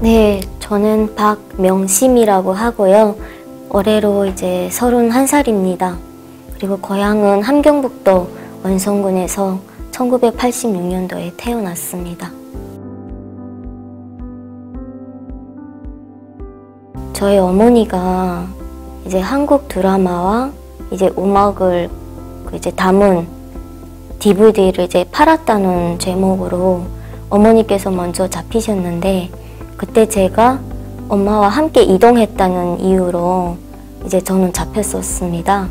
네, 저는 박명심이라고 하고요. 올해로 이제 31살입니다. 그리고 고향은 함경북도 원성군에서 1986년도에 태어났습니다. 저희 어머니가 이제 한국 드라마와 이제 음악을 이제 담은 DVD를 이제 팔았다는 제목으로 어머니께서 먼저 잡히셨는데, 그때 제가 엄마와 함께 이동했다는 이유로 이제 저는 잡혔었습니다.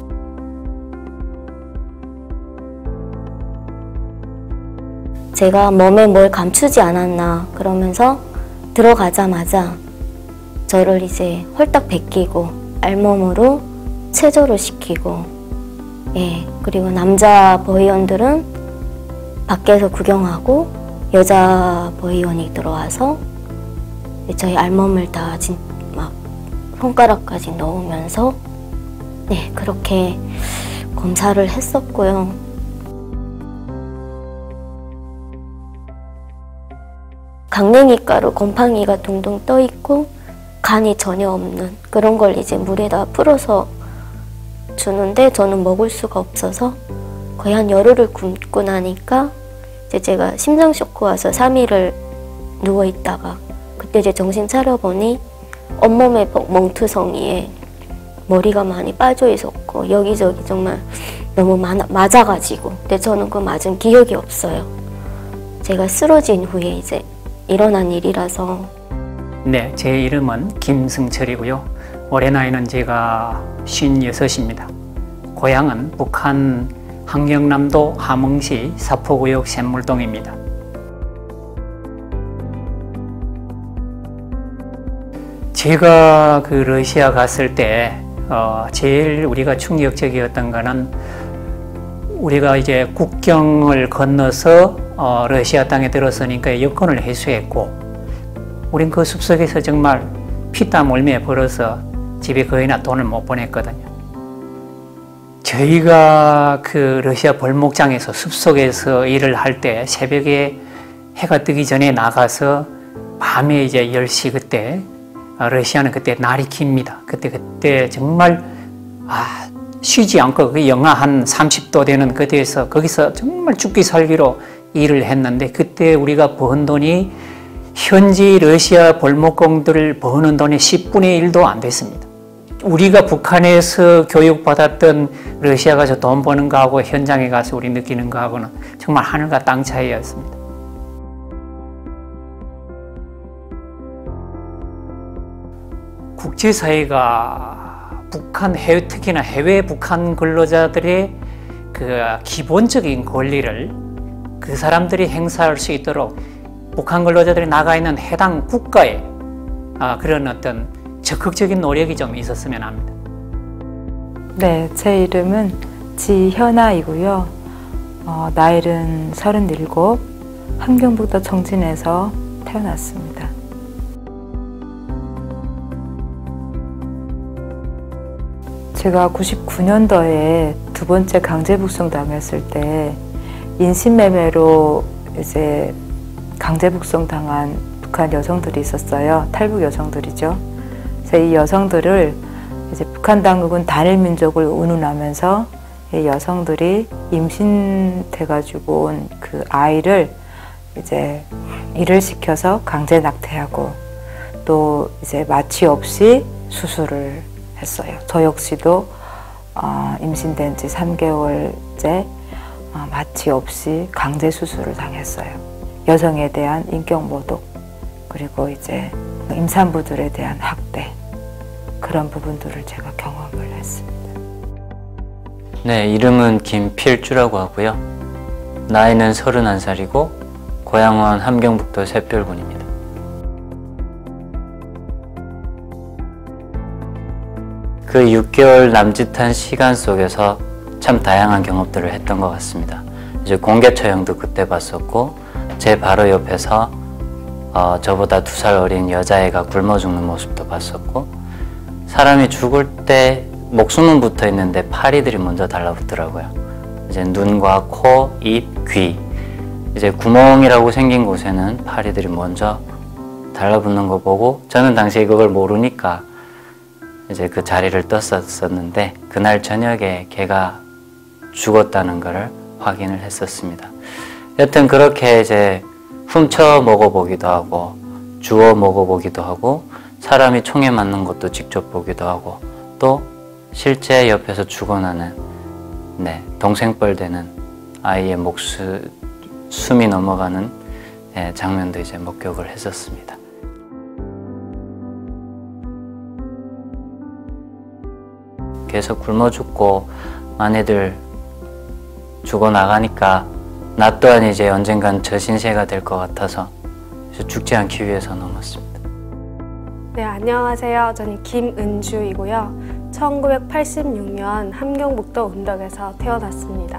제가 몸에 뭘 감추지 않았나 그러면서 들어가자마자 저를 이제 홀딱 베끼고 알몸으로 체조를 시키고, 예, 그리고 남자 보이원들은 밖에서 구경하고 여자 보이원이 들어와서 저희 알몸을 다 막 손가락까지 넣으면서 네, 그렇게 검사를 했었고요. 강냉이가루 곰팡이가 둥둥 떠 있고 간이 전혀 없는 그런 걸 이제 물에다 풀어서 주는데 저는 먹을 수가 없어서 거의 한 열흘을 굶고 나니까 이제 제가 심장 쇼크 와서 3일을 누워 있다가 그때 이제 정신 차려보니 온몸에 멍투성이에 머리가 많이 빠져 있었고 여기저기 정말 너무 맞아가지고, 근데 저는 그 맞은 기억이 없어요. 제가 쓰러진 후에 이제 일어난 일이라서. 네, 제 이름은 김승철이고요. 올해 나이는 제가 56입니다. 고향은 북한 함경남도 함흥시 사포구역 샘물동입니다. 제가 그 러시아 갔을 때 제일 우리가 충격적이었던 거는 우리가 이제 국경을 건너서 러시아 땅에 들어서니까 여권을 회수했고, 우린 그 숲속에서 정말 피땀 울며 벌어서 집에 거의나 돈을 못 보냈거든요. 저희가 그 러시아 벌목장에서 숲속에서 일을 할 때 새벽에 해가 뜨기 전에 나가서 밤에 이제 10시 그때, 러시아는 그때 날이 깁니다. 그때 정말 쉬지 않고 그 영하 한 30도 되는 그때에서 거기서 정말 죽기 살기로 일을 했는데, 그때 우리가 번 돈이 현지 러시아 벌목공들 버는 돈의 10분의 1도 안 됐습니다. 우리가 북한에서 교육받았던 러시아 가서 돈 버는 거하고 현장에 가서 우리 느끼는 거하고는 정말 하늘과 땅 차이였습니다. 국제사회가 북한 특히나 해외 북한 근로자들의 그 기본적인 권리를 그 사람들이 행사할 수 있도록 북한 근로자들이 나가 있는 해당 국가에 그런 어떤 적극적인 노력이 좀 있었으면 합니다. 네, 제 이름은 지현아이고요. 나이는 37, 함경북도 정진에서 태어났습니다. 제가 99년도에 두 번째 강제 북송 당했을 때 인신매매로 이제 강제 북송 당한 북한 여성들이 있었어요. 탈북 여성들이죠. 그래서 이 여성들을 이제 북한 당국은 단일 민족을 운운하면서 이 여성들이 임신돼가지고 온 그 아이를 이제 일을 시켜서 강제 낙태하고 또 이제 마취 없이 수술을 했어요. 저 역시도 임신된 지 3개월째 마취 없이 강제 수술을 당했어요. 여성에 대한 인격 모독, 그리고 이제 임산부들에 대한 학대, 그런 부분들을 제가 경험을 했습니다. 네, 이름은 김필주라고 하고요. 나이는 31살이고 고향은 함경북도 샛별군입니다. 그 6개월 남짓한 시간 속에서 참 다양한 경험들을 했던 것 같습니다. 이제 공개 처형도 그때 봤었고, 제 바로 옆에서 저보다 2살 어린 여자애가 굶어 죽는 모습도 봤었고, 사람이 죽을 때 목숨은 붙어 있는데 파리들이 먼저 달라붙더라고요. 이제 눈과 코, 입, 귀, 이제 구멍이라고 생긴 곳에는 파리들이 먼저 달라붙는 거 보고 저는 당시에 그걸 모르니까 이제 그 자리를 떴었는데 그날 저녁에 걔가 죽었다는 것을 확인을 했었습니다. 여튼 그렇게 이제 훔쳐 먹어보기도 하고 주워 먹어보기도 하고 사람이 총에 맞는 것도 직접 보기도 하고 또 실제 옆에서 죽어나는 동생뻘 되는 아이의 숨이 넘어가는 장면도 이제 목격을 했었습니다. 계속 굶어 죽고 많이들 죽어나가니까 나 또한 이제 언젠간 저 신세가 될 것 같아서 죽지 않기 위해서 넘었습니다. 네, 안녕하세요. 저는 김은주이고요. 1986년 함경북도 운덕에서 태어났습니다.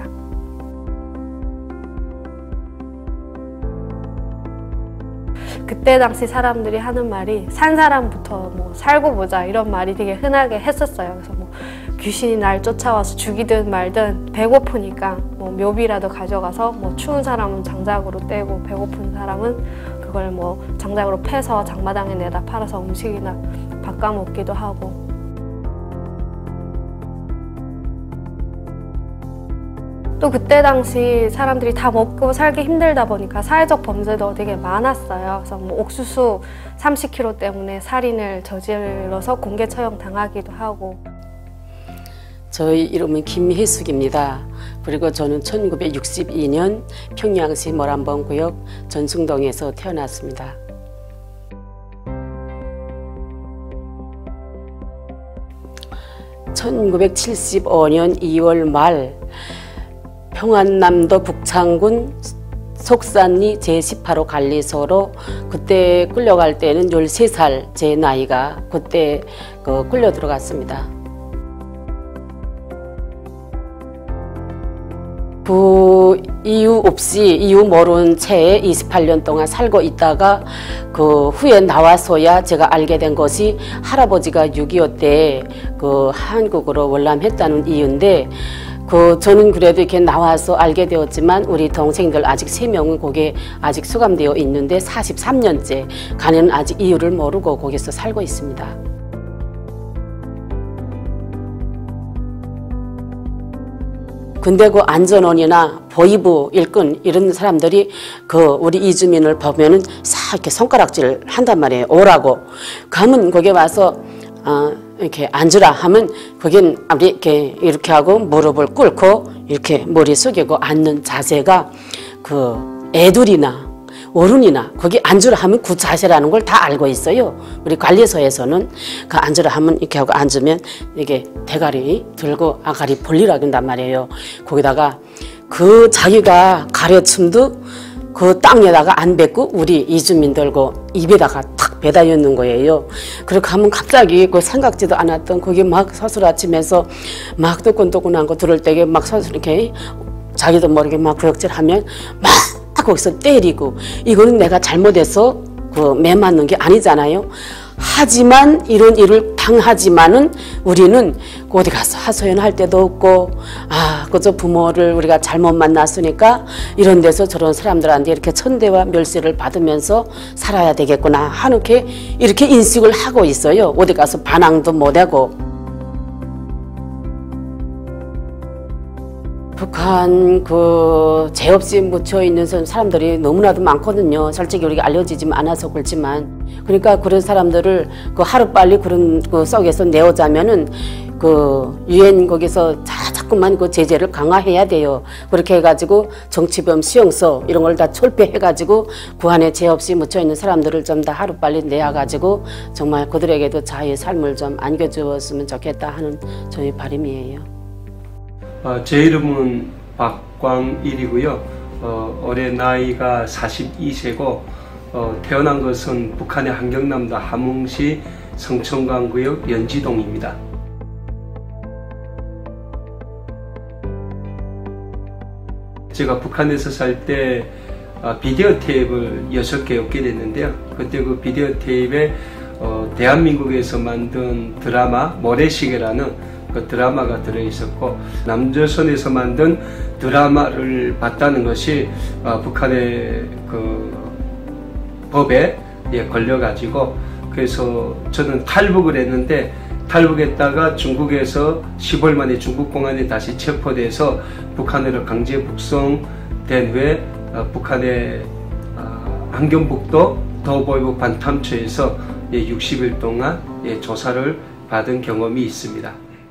그때 당시 사람들이 하는 말이 산 사람부터 뭐 살고 보자 이런 말이 되게 흔하게 했었어요. 그래서 뭐 귀신이 날 쫓아와서 죽이든 말든 배고프니까 뭐 묘비라도 가져가서 뭐 추운 사람은 장작으로 떼고 배고픈 사람은 그걸 뭐 장작으로 패서 장마당에 내다 팔아서 음식이나 바꿔 먹기도 하고. 또 그때 당시 사람들이 다 먹고 살기 힘들다 보니까 사회적 범죄도 되게 많았어요. 그래서 뭐 옥수수 30kg 때문에 살인을 저질러서 공개 처형 당하기도 하고. 저희 이름은 김혜숙입니다. 그리고 저는 1962년 평양시 모란봉구역 전승동에서 태어났습니다. (1975년 2월) 말 평안남도 북창군 속산리 제18호 관리소로 그때 끌려갈 때는 13살 제 나이가 그때 끌려 들어갔습니다. 그 이유 없이 이유 모른 채에 28년 동안 살고 있다가 그 후에 나와서야 제가 알게 된 것이 할아버지가 6.25 때 그 한국으로 월남했다는 이유인데 저는 그래도 이렇게 나와서 알게 되었지만 우리 동생들 아직 3명은 거기에 아직 수감되어 있는데 43년째 가네는 아직 이유를 모르고 거기서 살고 있습니다. 근데 그 안전원이나 보이부 일꾼 이런 사람들이 우리 이주민을 보면은 싹 이렇게 손가락질 한단 말이에요. 오라고. 가면 거기 와서 이렇게 앉으라 하면 거긴 이렇게 하고 무릎을 꿇고 이렇게 머리 숙이고 앉는 자세가 애들이나 어른이나 거기 앉으라 하면 그 자세라는 걸 다 알고 있어요. 우리 관리소에서는 앉으라 하면 이렇게 하고 앉으면 이게 대가리 들고 아가리 벌리라 그런단 말이에요. 거기다가 자기가 가르침도 땅에다가 안 뱉고 우리 이주민들고 입에다가 탁 배다 넣는 거예요. 그렇게 하면 갑자기 생각지도 않았던 거기 막 서술아치면서 막 뜨끈뜨끈한 거 들을 때에 막 서술 이렇게 자기도 모르게 막 구역질하면 막 거기서 때리고 이거는 내가 잘못해서 매 맞는 게 아니잖아요. 하지만 이런 일을 당하지만은 우리는 어디 가서 하소연할 때도 없고 그저 부모를 우리가 잘못 만났으니까 이런 데서 저런 사람들한테 이렇게 천대와 멸시를 받으면서 살아야 되겠구나 하는 이렇게 인식을 하고 있어요. 어디 가서 반항도 못하고. 북한 죄 없이 묻혀있는 사람들이 너무나도 많거든요. 솔직히 우리가 알려지지 않아서 그렇지만. 그러니까 그런 사람들을 하루빨리 그런 속에서 내오자면은 유엔 거기서 자꾸만 제재를 강화해야 돼요. 그렇게 해가지고 정치범 수용소 이런 걸 다 철폐해가지고 그 안에 죄 없이 묻혀있는 사람들을 좀 다 하루빨리 내어가지고 정말 그들에게도 자유의 삶을 좀 안겨주었으면 좋겠다 하는 저희 바람이에요. 제 이름은 박광일이고요. 올해 나이가 42세고 태어난 것은 북한의 함경남도 함흥시 성천강구역 연지동입니다. 제가 북한에서 살 때 비디오 테이프를 6개 얻게 됐는데요. 그때 그 비디오 테이프에 대한민국에서 만든 드라마 모래시계라는 드라마가 들어있었고 남조선에서 만든 드라마를 봤다는 것이 북한의 법에 걸려가지고 그래서 저는 탈북을 했는데 탈북했다가 중국에서 10월 만에 중국 공안에 다시 체포돼서 북한으로 강제 북송된 후에 북한의 함경북도 더보이부 반탐처에서 60일 동안 조사를 받은 경험이 있습니다.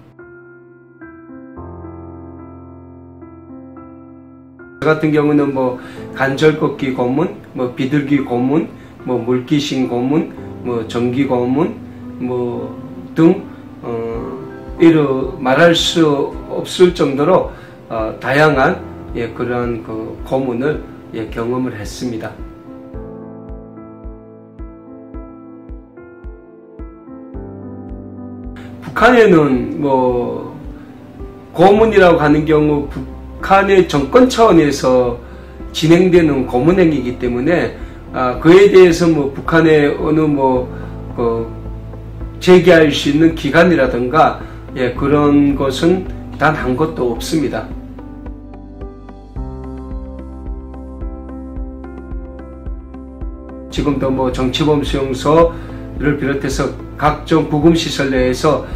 저 같은 경우는 뭐 간절꺾기 고문, 뭐 비둘기 고문, 뭐 물귀신 고문, 뭐 전기 고문, 뭐 등 이루 말할 수 없을 정도로 다양한 그러한 그 고문을 경험을 했습니다. 북한에는 뭐 고문이라고 하는 경우 북한의 정권 차원에서 진행되는 고문행위이기 때문에 그에 대해서 뭐 북한의 어느 제기할 수 있는 기간이라든가 그런 것은 단 한 것도 없습니다. 지금도 뭐 정치범 수용소를 비롯해서 각종 구금시설 내에서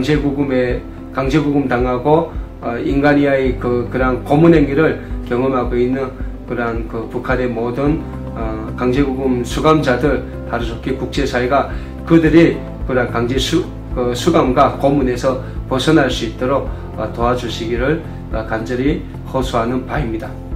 강제구금 당하고 인간 이하의 그러한 고문 행위를 경험하고 있는 그러한 북한의 모든 강제구금 수감자들 하루속히 국제사회가 그들이 그러한 강제 수감과 고문에서 벗어날 수 있도록 도와주시기를 간절히 호소하는 바입니다.